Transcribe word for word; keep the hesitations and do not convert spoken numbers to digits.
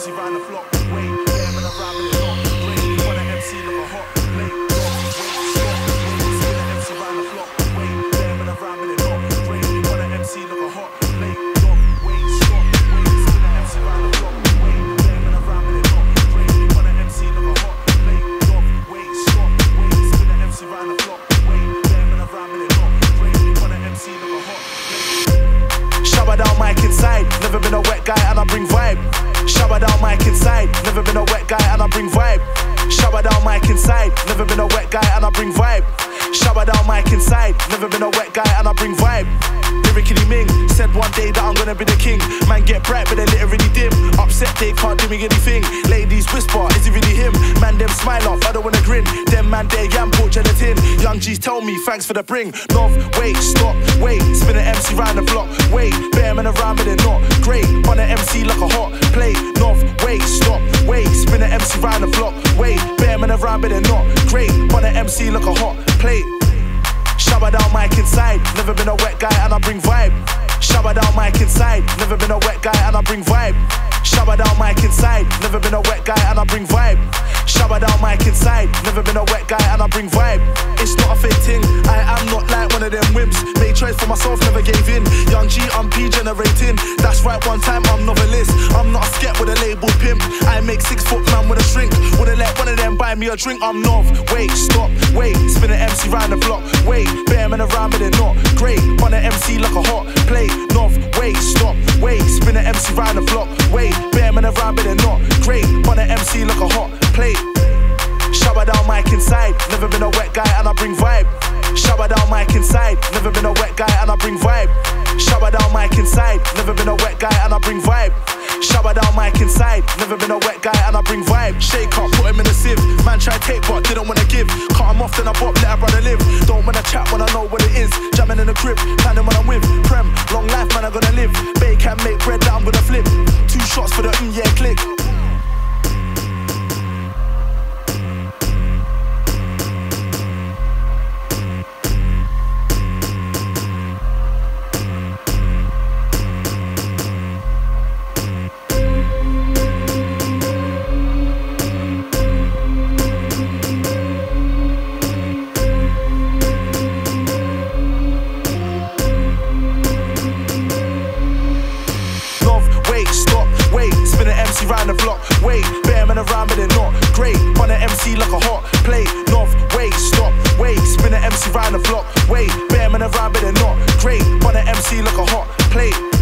C round the block. Wait, yeah, man, I'm rhyming it not great. Wanna M C look a hot plate. Dog, wait, stop, wait, spin an M C round the block. Wait, yeah, man, I'm rhyming it not great. Wanna M C look a hot plate. Dog, wait, stop, wait, spin an M C round the block. Wait, yeah, man, I'm rhyming it not great. Wanna M C look a hot plate. Dog, wait, stop, wait, spin an M C round the block. Wait, yeah, man, I'm rhyming it not great. Wanna M C look a hot plate. Shower down mic inside, never been a wet guy and I bring vibe. Shower down mic inside, never been a wet guy and I bring vibe. Shower down mic inside, never been a wet guy and I bring vibe. Shower down mic inside, never been a wet guy and I bring vibe. Lyrically Ming, said one day that I'm gonna be the king. Man get bright but they literally dim. Upset they can't do me anything. Ladies whisper, is it really him? Man them smile off, I don't wanna grin. Them man there yam pork gelatin. Young G's tell me thanks for the bring. Nov, wait, stop, wait, spin an M C round the block. Wait, bear man around but they're not great. On an M C like a hot plate. Nov, wait, stop, wait, spin an M C round the block. Wait, bear man around but they're not great. On an M C like a hot plate. Shower down mic inside, never been a wet guy and I bring vibe. Shower down mic inside, never been a wet guy and I bring vibe. Shower down mic inside, never been a wet guy and I bring vibe. Shower down mic inside, never been a wet guy and I bring vibe. It's not a fake thing, I am not like one of them wimps. Made choice for myself, never gave in. Young G, I'm P generating. That's right, one time I'm novelist. I'm not a sket with a label pimp. I make six foot man with a shrink. Wouldn't let one of them buy me a drink. I'm Nov, wait, stop, wait, spin an M C round the block. Wait, bear man around but they're not great. On an M C like a hot plate. Nov, wait, stop, wait, spin an M C round the block. Wait, bear man around but they're not great. On an M C like a hot plate. Shower down mic inside, never been a wet guy and I bring vibe. Shower down mic inside, never been a wet guy and I bring vibe. Shower down mic inside, never been a wet guy and I bring vibe. Shower down mic inside, never been a wet guy and I bring vibe. Shake up, put him in a sieve. Man tried take but didn't wanna give. Cut him off then I bop, let a brother live. Don't wanna chat when I know what it is. Jamming in the crib, planning when I'm with. Prem, long life man I'm gonna live. Bake and make bread that I'm gonna flip. Two shots for the mm yeah click. Round the block, wait, bear man around but they're not great. On an M C like a hot plate. Nov, wait, stop, wait, spin an M C round the block. Wait, bear man around but they're not great. On an M C like a hot plate.